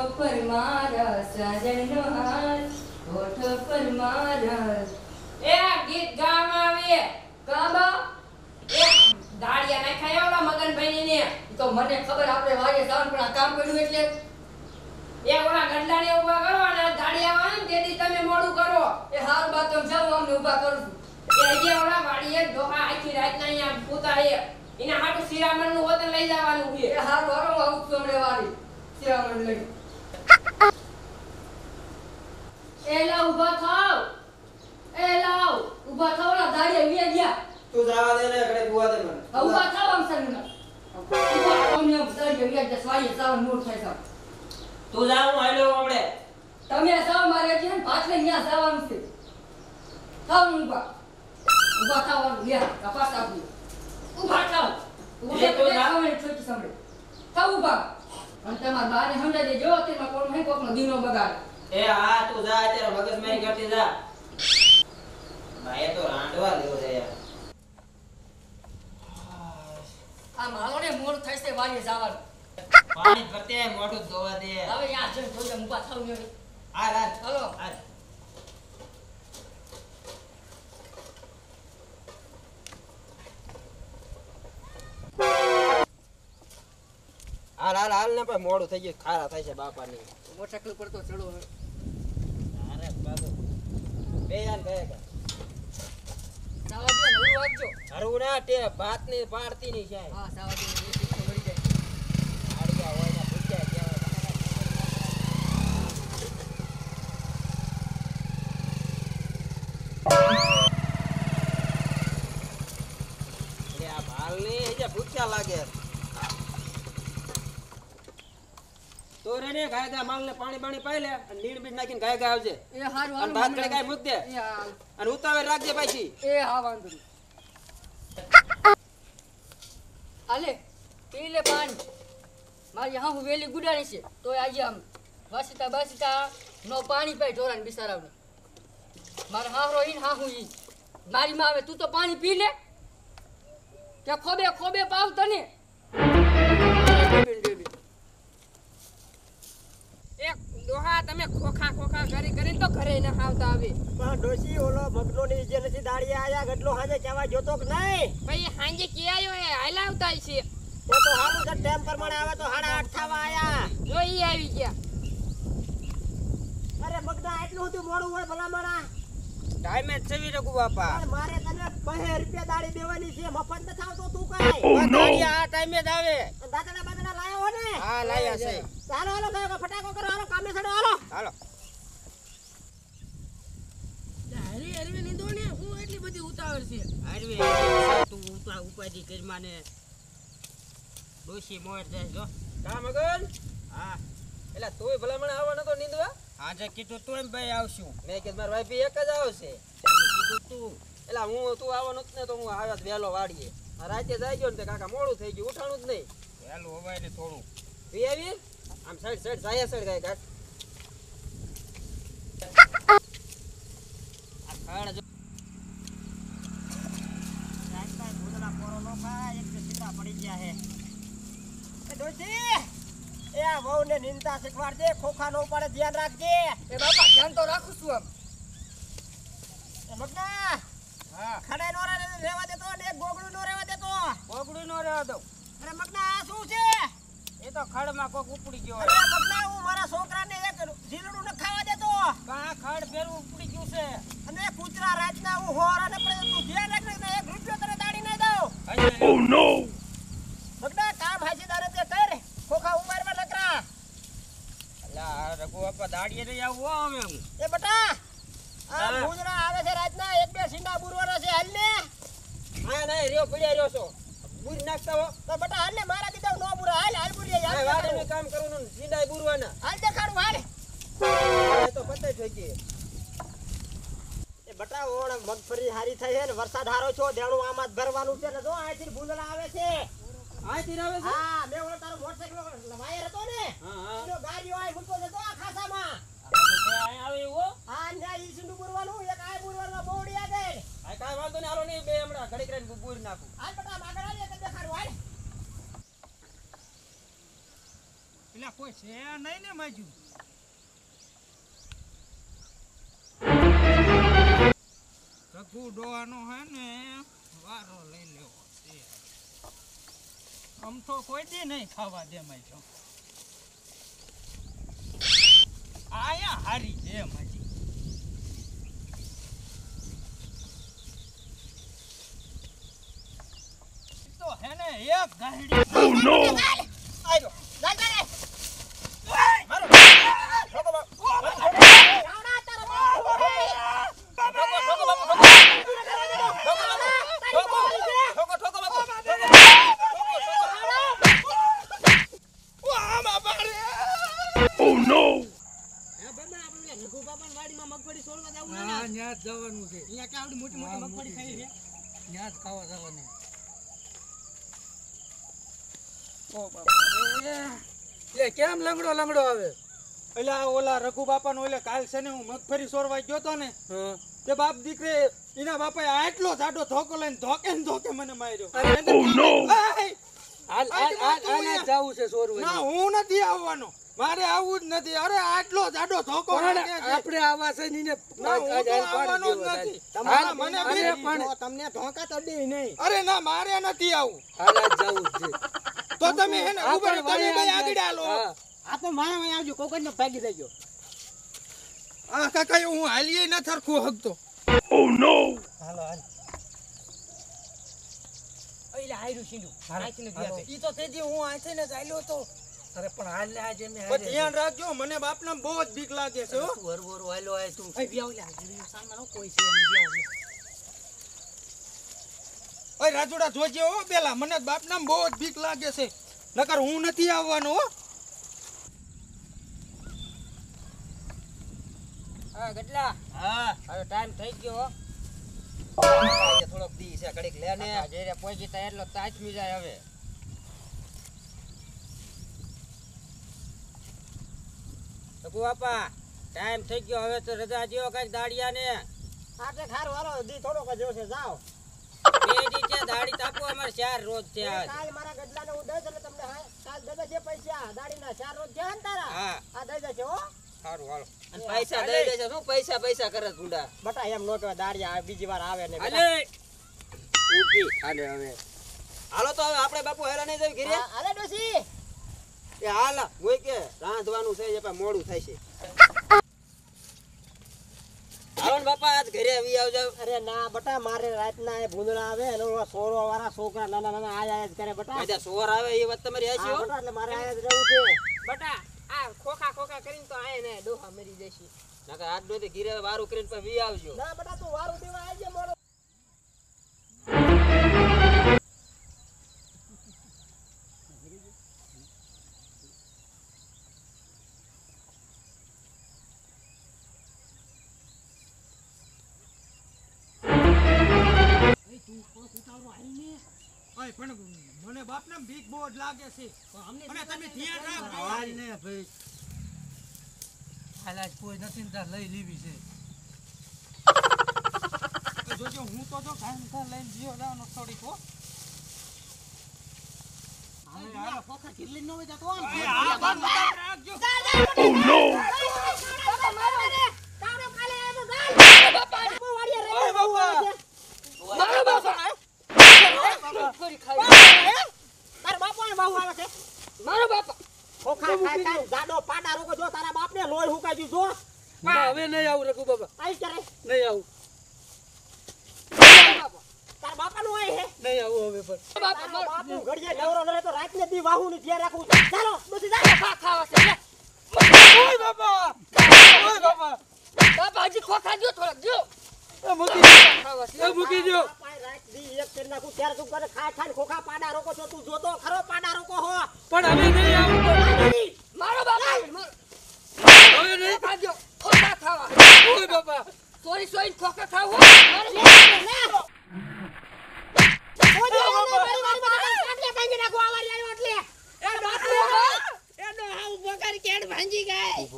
પર મારા સાજનનો હાથ, હોઠ પર મારા એ ગીત ગાવા આવે ગાબા એ દાડિયા નાખાય ઓલા મગનભાઈ ને તો મને ખબર આપણે વાગે સાવન પણ આ કામ કર્યું એટલે એ ઓલા ગંડાને ઊભા કરો અને દાડિયા આવે ને તેથી તમે મોડું કરો એ હાર બાત તો જાવ અમને ઊભા કરું એ અહીંયા ઓલા વાડીએ દોહા આખી રાત ના અહીંયા પૂતા એ એના હાટુ શિરામણ નું વતન લઈ જવાનું છે એ હાર વારો આવું છું હમણે વાડી શિરામણ લઈ એલા ઊભા થાવ ઊભા થાવ ના દાડિયા વિયા ગયા તું જાવા દે ને ઘરે બુવા દે મને ઊભા થાવ આમ સરના ઊભા થાવ ને દાડિયા વિયા ગયા સ્વાય સાવ મૂળ થાય સાવ તું જા હું આલ્યો આપણે તમે સાવ મારે છે ને પાછળ ન્યા જવાનું છે થાવ ઊભા થાવ લ્યા કપાસ આપી ઊભા થાવ ઊભા તો જાવ ને છોટી સાંભળે થાવ ઊભા અને તમાર બાને સમજાય દે જો તેમાં કોણ હે કોકનો દીનો બગાડ એ હા તું જા અત્યારે મગજ મારી કરતી જા ભાઈ તો રાંડવા લેવો છે યાર આ મારો ને મોડ થાય છે વાડીએ જવાનું પાણી કરતે મોઢું ધોવા દે હવે યાર જણ જોડે ઊભા થાવ ને આ રાત હાલો હાલ ને પણ મોડું થઈ ગયું ખારા થાય છે બાપાની મોટરસાઇકલ પર તો ચડો અરે બાબુ બે યાર ગયા કે સાવા દે ને વાગજો હરવું ના તે ભાતની પાડતી ની છે હા સાવા દે એ શીખો મળી જાય આડિયા હોય ને પૂછ્યા કેવા લે આ ભાલ ને જે ભૂખ્યા લાગે તો રે ને ગાય ગા માલ ને પાણી પાઈ લે અને નીણ બીજ નાખીને ગાય ગા આવજે એ હારું અને ભાત કડે ગાય મૂક દે એ હા અને ઉતાવળ રાખજે પાછી એ હા વાંધો નહીં આલે પી લે પાણી મારી હા હું વેલી ગુડાણી છે તો આજે આમ વાસીતા નો પાણી પાઈ ઢોરાને બિસારાવને મારે હારો ઈન હા હું ઈ મારી માં આવે તું તો પાણી પી લે કે ખોબે પાવ તને એક દોહા તમે ખોખા કરીને તો ઘરે ન આવતા આવે પણ ડોસી ઓલો મગનો ની જે નથી દાડિયા આયા ગટલો હાજે કેવા જોતો કે નહીં ભાઈ હાંજે કે આયો એ હાલા આવતા છે તો હારું છે ટાઈમ પ્રમાણે આવે તો 8:30 થવા આયા જોઈ આવી ગયા અરે મગના એટલું બધું મોડું હોય ભલામણા ટાઈમે ચવી રકુ બાપા અરે મારે તને 2 રૂપિયા દાડી દેવાની છે મફત ન થાવ તો તું કાઈ દાડિયા આ ટાઈમે જ આવે દાદા લાયો હો ને હા લાયા છે ચાલો હાલો કયો ફટાકો કરો હાલો કામે છોડો હાલો હાલો હરી નીંદો ને હું એટલી બધી ઉતાવળ છે આરવી તું ઉપાધી કરી માને ડોશી મોર જાય જો કા મગન હા એલા તોય ભલામણ આવવાનો તો નીંદવા આજે કીધું તું એમ ભાઈ આવશું મેં કીધું માર ભાઈ એક જ આવશે કીધું તું એલા હું તું આવવાનો જ ને તો હું આવ્યા વેલો વાડીએ રાતે જાય ગયો ને તે કાકા મોડું થઈ ગયું ઉઠાણું જ નહીં વેલું હોવાય ને થોડું તું આવી આમ સાઈડ જાય સાઈડ ગાય કાટ આ ખાણ જો રાતના ભૂતલા પોરો નો ખાય એક સીધા પડી ગયા હે એ ડોસી એ આ વહુ ને નિંદા શીખવાડજે ખોખા નો પડે ધ્યાન રાખજે એ બાપા ધ્યાન તો રાખું છું આમ એ મગના હા ખડે નો રહેવા દેતો ને એક ગોગડું નો રહેવા દેતો ગોગડું નો રહેવા દઉં અરે મગના આ શું છે એ તો ખડમાં કોક ઉપડી ગયો અરે મગના હું મારા છોકરાને એક જીલડું ન ખાવા દેતો કા ખડ ફેરવું ઉપડી ગયું છે અને કૂતરા રાતના હું હોરાને પડે તું ધ્યાન રાખ ને 1 રૂપિયો તને દાડી ન દઉં ઓ નો મગના કામ હાજીદારે તે કર ખોખા ઉમારવા નકરા અલા રઘુ બાપા દાડીએ નહીં આવું અમે હું એ બટા આ હા. ભૂજરા આવે છે રાતના 1-2 સીંડા બુરવાના છે હાલ ને હા નહીં રહ્યો પડ્યા રહ્યો છો બુરી નાખતા હો તો બટા હાલ ને મારા દીધા નો બુરા હાલ બુરિયા આ હાલ વાડીનું કામ કરવાનું ને સીંડાય બુરવાના હાલ દેખાડું હાલ એ તો પતે થઈ ગઈ એ બટા ઓણ મગફળી હારી થઈ છે ને વરસાદ હારો છો દેણું આમાં જ ભરવાનું છે ને જો આથી ભૂંડલા આવે છે આથી આવે છે હા મે ઓલો તારો મોટરસાઇકલ વાયર હતો ને હા હા એનો ગાડીઓ આય મૂકો છે તો આ ખાસામાં અહીં આવે એવો હા ને ઈ સિંડુ બુરવાનું એક આય બુરવાનો બોડી આ દે આ કાઈ વાંધો નહીં હાલો નહીં બે હમણાં ઘડી કરીને બુરી નાખું હાલ બટા માગર આલે કે દેખાડું હાલ એટલે કોઈ છે નહીં ને માજુ રઘુ ડોહાનો હે ને વારો લઈ લેવો છે આમ તો કોઈ દી નહીં ખાવા દે માજો આયા હારી છે માજી તો હે ને એક ગાડી ઓ નો આયો જા રે મારો આવડા Oh no! હે બાબા આપણે રઘુ બાપાની વાડીમાં મગફળી છોડવા જાવું હા ન્યા જ જવાનું છે અહીંયા કે આવડી મોટી મોટી મગફળી ખાઈ છે ન્યા જ ખાવા જવાનું ઓ બાપા એ કેમ લંગડો આવે એટલે ઓલા રઘુ બાપાનો ઓલે કાલ છે ને હું મગફળી સોરવા ગયો તો ને તે બાપ દીકરે એના બાપાએ આટલો જાડો ધોકો લઈને ધોકે મને માર્યો જાવું છે સોરવા ના હું નથી આવવાનો મારે આવું જ નથી અરે આટલો જાડો ધોકો આપણે આવા છે ને આવવાનો જ નથી મને તમને ધોકા તો દે નહીં અરે ના મારે નથી આવું હાલ જાવું છે તો તમે હે ને ઉભા તમે ભાઈ આગળ આલો આ તો મારા માં આવજો કોકડને ભાગી દેજો આ કાકા હું હાલીએ ન થરખું હગતો ઓ નો હાલો હાલ ઓઈલા હાયરું શીંડું આઈથી ન ગયા ઈ તો તેજી હું આઈથી ને ચાલ્યો તો અરે પણ હાલ ને આજે મે પણ ધ્યાન રાખજો મને બાપના બહુ જ બીક લાગે છે હો વર વાલો આય તું એ વ્યાવ લે સામાનો કોઈ છે નહીં વ્યાવ ઓય રાજુડા જોજે હો પેલા મને બાપના બહુ જ બીક લાગે છે નકર હું નથી આવવાનો હો હા ગટલા હા હવે ટાઈમ થઈ ગયો આજે થોડોક દી છે ઘડીક લે ને જેરે પહોંચી તા એટલો તાચમી જાય હવે સકુ બાપા ટાઈમ થઈ ગયો હવે તો રજા જેવો કઈક દાડિયા ને આટલે ખાર વાળો દી થોડોક જ છે જાઓ બે દી છે દાડી તાપો અમાર 4 રોજ છે આજ કાલ મારા ગડલાને હું દઈ એટલે તમને કાલ દઈ દે પૈસા દાડીના 4 રોજ છે ને તારા હા આ દઈ દેજો હો સારું હાલો અને પૈસા દઈ દેજો શું પૈસા કરે ગુંડા બટા એમ નો કહેવાય દાડિયા બીજી વાર આવે ને હાલે ઊભી હાલે હવે હાલો તો હવે આપણે બાપુ હેરા નહીં જઈ ઘરે હાલે ડોસી એ હાલ હોય કે રાંધવાનું છે પણ મોડું થાય છે હાલો ને બાપા આજ ઘરે આવી આવજો અરે ના બટા મારે રાતના એ ભૂંદડા આવે અને ઓલા સોરો વાળા છોકરા નાના નાના આયા જ કરે બટા બધા સોર આવે એ વાત તમારી હાચી હા, હો બટા એટલે મારે આયા જ રહેવું છે બટા આ ખોખા કરીને તો આય ને ડોહા મરી જશે નકર આજ દોતે ઘરે વારું કરીને પછી વી આવજો ના બટા તું વારું દેવા આવજે મોડો ઓય પણ મને બાપના બીક બહુ જ લાગે છે અને તમે ધ્યાન રાખજો હાલ ને ભાઈ હાલ આજ કોઈ નથી ને તાર લઈ લેવી છે જોજો હું તો જો કામ લઈને જીઓ લાવવાનો થોડીક હો ખોખા ખીરલી ન હોય તો આ બાપ રાખજો ઓ નો બાપા મારો ને તારો કાલે આવો ગાલ બાપા વાડીએ રે ઓય બાપા મારો બાપા કરી ખાઈ તાર બાપો ને બહુ આવે છે મારો બાપા ખોખા ખાઈ ખાઈ જાડો પાડા રોકો જો તારા બાપને લોહી હુકાઈ જો હવે નહીં આવું રઘુ બાબા આઈ કરે નહીં આવું તાર બાપાનું આય હે નહીં આવું હવે પણ બાપા બાપુ ઘડિયા નવરો ન રહે તો રાતને દી વાહુ ની ધ્યાન રાખવું ચાલો બધી જા ખાવા છે ઓય બાપા બાપા હજી ખોખા જો થોડાક જો ખાવા છે મૂકી દો બાપાએ રાત દી એક કરી નાખું ત્યારે તું કરે ખાઈ ખાઈ ખોખા પાડા રોકો છો તું જોતો ખરો પાડા રોકો હો પણ હવે નહીં આવું મારો બાપા હવે નહીં ખોખા જો ખોખા ખાવા ઓય બાપા સોરી ખોખા